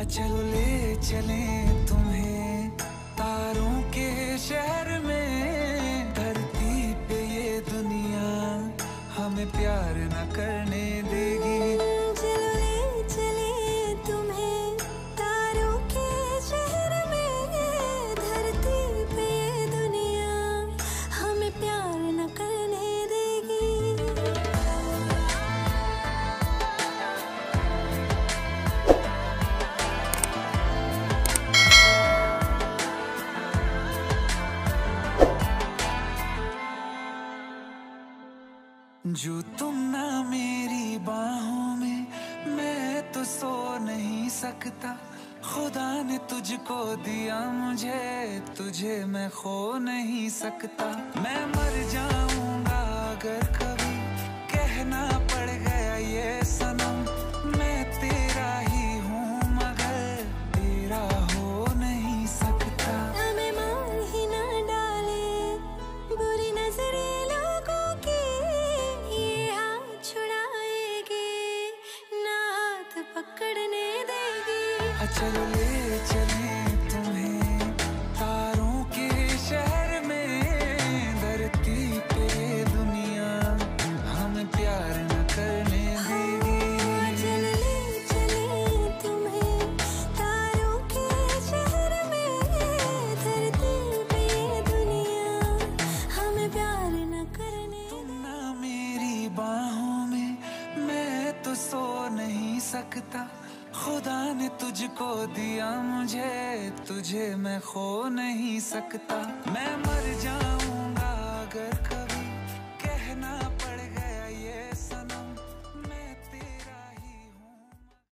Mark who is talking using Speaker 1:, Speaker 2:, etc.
Speaker 1: चलो ले चले तुम्हें तारों के शहर में। धरती पे ये दुनिया हमें प्यार न करने देगी।
Speaker 2: चलो ले चले तुम्हें तारों के शहर में। धरती पे ये दुनिया हमें प्यार न करने देगी।
Speaker 1: जो तुम ना मेरी बाहों में, मैं तो सो नहीं सकता। खुदा ने तुझको दिया मुझे, तुझे मैं खो नहीं सकता। मैं मर जाऊंगा अगर कभी कहना पड़ गया ये सनम। मैं तेरा ही हूँ मगर तेरा हो नहीं सकता।
Speaker 2: हमें मार ही ना डाले बुरी नजरे लोगों की, ये हाथ छुड़ाएगी ना हाथ पकड़ने देगी।
Speaker 1: चलो ले चले तुम्हें तारों के शहर में। धरती पे दुनिया हमें प्यार न करने देगी।
Speaker 2: चलो ले चले तुम्हें तारों के शहर में। धरती पे ये दुनिया हमें प्यार न करने।
Speaker 1: तुम ना मेरी बाहों में, मैं तो सो नहीं सकता। खुदा ने तुझको दिया मुझे, तुझे मैं खो नहीं सकता। मैं मर जाऊंगा अगर कभी